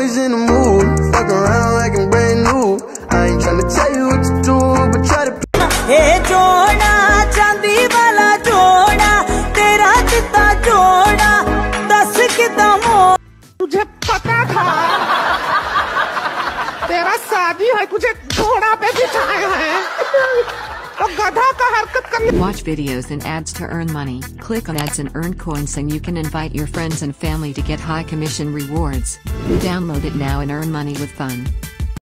always in the mood, fuck around like I'm brand new. I ain't tryna tell you what to do, but try to. ए जोड़ा चांदी वाला जोड़ा, तेरा चिता जोड़ा, 10 किदमों। तुझे पता था तेरा शादी है, तुझे घोड़ा पे बिठाया है तो गधा का हरकत करने। Watch videos and ads to earn money. Click on ads and earn coins, and you can invite your friends and family to get high commission rewards. Download it now and earn money with fun.